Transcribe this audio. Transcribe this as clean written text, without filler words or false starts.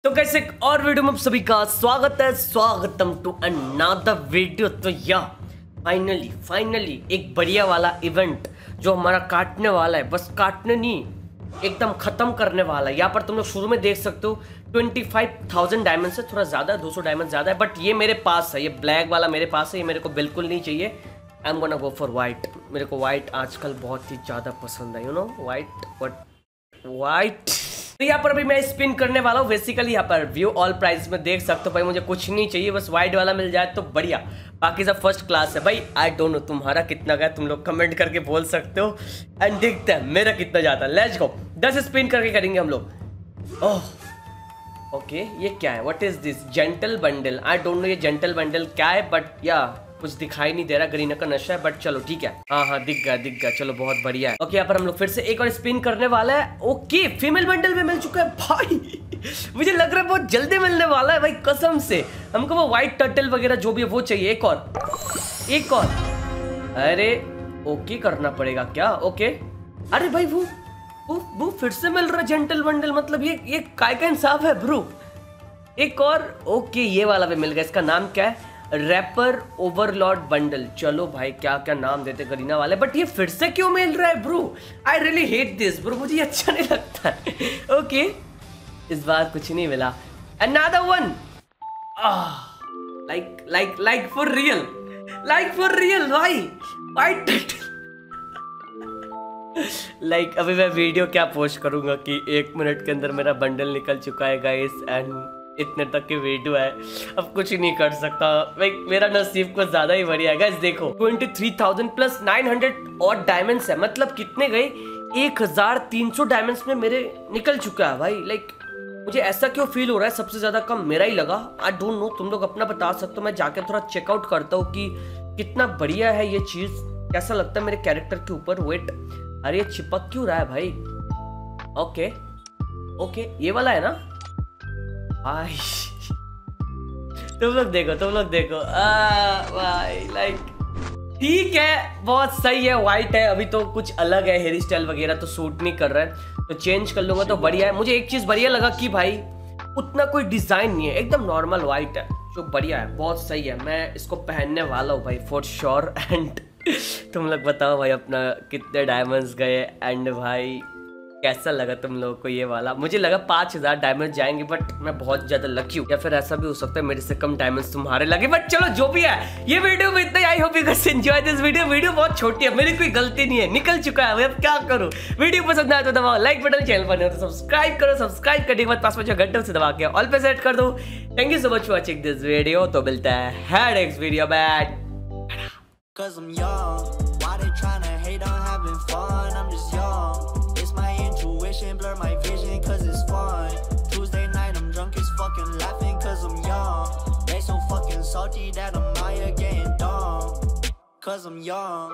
तो कैसे एक और वीडियो में आप सभी का स्वागतम टू अनदर वीडियो। तो या फाइनली एक बढ़िया वाला इवेंट जो हमारा काटने वाला है, बस काटने नहीं एकदम खत्म करने वाला है। यहाँ पर तुम लोग शुरू में देख सकते हो 25,000 डायमंड से थोड़ा ज्यादा है, 200 डायमंड ज्यादा है, बट ये मेरे पास है, ये ब्लैक वाला मेरे पास है, ये मेरे को बिल्कुल नहीं चाहिए। I am gonna go for white. मेरे को व्हाइट आजकल बहुत ही ज्यादा पसंद है, यू नो व्हाइट। तो यहाँ पर अभी मैं स्पिन करने वाला हूँ। बेसिकली यहाँ पर व्यू ऑल प्राइस में देख सकते हो भाई, मुझे कुछ नहीं चाहिए, बस व्हाइट वाला मिल जाए तो बढ़िया, बाकी सब फर्स्ट क्लास है भाई। आई डोंट नो तुम्हारा कितना गया, तुम लोग कमेंट करके बोल सकते हो एंड देखते हैं मेरा कितना जाता है। लेट्स गो, 10 स्पिन करके करेंगे हम लोग। ओह ओके, ये क्या है? What is this? Gentle bundle. I don't know ये जेंटल बंडल क्या है, बट या कुछ दिखाई नहीं दे रहा, ग्रीन का नशा है, बट चलो ठीक है। हाँ दिख गया, चलो बहुत बढ़िया है। ओके, यहाँ पर हम लोग फिर से एक और स्पिन करने वाला है। ओके, फीमेल बंडल में मिल चुका है भाई। मुझे लग रहा है बहुत जल्दी मिलने वाला है भाई, कसम से। हमको वो व्हाइट टर्टल वगैरह जो भी है वो चाहिए। एक और। अरे ओके करना पड़ेगा क्या? ओके, अरे भाई वो फिर से मिल रहा है जेंटल बंडल, मतलब ये काय का इंसाफ है ब्रो। एक और। ओके, ये वाला भी मिल गया। इसका नाम क्या है? Rapper overlord bundle. चलो भाई, क्या क्या नाम देते गरीना वाले, बट ये फिर से क्यों मिल रहा है bro? I really hate this bro, मुझे ये अच्छा नहीं लगता है। ओके, इस बार कुछ नहीं मिला। Another one. Like for real भाई, व्हाइट लाइक अभी मैं वीडियो क्या पोस्ट करूंगा कि 1 मिनट के अंदर मेरा बंडल निकल चुका है गाइस, एंड इतने तक की वीडियो है, अब कुछ नहीं कर सकता भाई। मेरा नसीब कुछ ज्यादा ही बढ़िया है गाइस। देखो 23,000 प्लस 900 और डायमंड्स है, मतलब कितने गए? 1,300 डायमंड्स में मेरे निकल चुका है भाई। लाइक मुझे ऐसा क्यों फील हो रहा है, सबसे ज्यादा कम मेरा ही लगा। आई डोंट नो, तुम लोग अपना बता सकते हो। मैं जाके थोड़ा चेकआउट करता हूँ कि कितना बढ़िया है ये चीज, कैसा लगता है मेरे कैरेक्टर के ऊपर। वेट, अरे ये चिपक क्यों रहा है भाई? ओके, ये वाला है ना? तुम लोग देखो भाई, लाइक ठीक है, बहुत सही है। व्हाइट है, अभी तो कुछ अलग है, हेयर स्टाइल वगैरह तो सूट नहीं कर रहा है, तो चेंज कर लूंगा तो बढ़िया है। मुझे एक चीज बढ़िया लगा कि भाई उतना कोई डिजाइन नहीं है, एकदम नॉर्मल व्हाइट है, जो बढ़िया है, बहुत सही है। मैं इसको पहनने वाला हूँ भाई फॉर श्योर। एंड तुम लोग बताओ भाई अपना कितने डायमंड्स गए, एंड भाई कैसा लगा तुम लोगों को ये वाला? मुझे लगा 5,000 डायमंड जाएंगे, बट मैं बहुत ज्यादा लकी हूँ, या फिर ऐसा भी हो सकता है मेरे से कम डायमंड्स तुम्हारे लगे, बट चलो जो भी है, ये वीडियो में इतना ही। I hope you guys enjoy this video बहुत छोटी है, मेरी कोई गलती नहीं है, निकल चुका है, अब क्या करूँ। वीडियो पसंद आए तो दबाओ लाइक बटन, चैनल पर नहीं हो तो सब्सक्राइब करो, सब्सक्राइब करने के बाद पास में जो घंटे से दबा के ऑल पे सेट कर दो। Thank you so much for watching this video. तो मिलता है नेक्स्ट वीडियो में। Cause I'm young, why they tryna hate on having fun? I'm just young, it's my intuition, blur my vision cause it's fun. Tuesday night I'm drunk as fucking laughing cause I'm young. They so fucking salty that I'm high again dumb. Cause I'm young.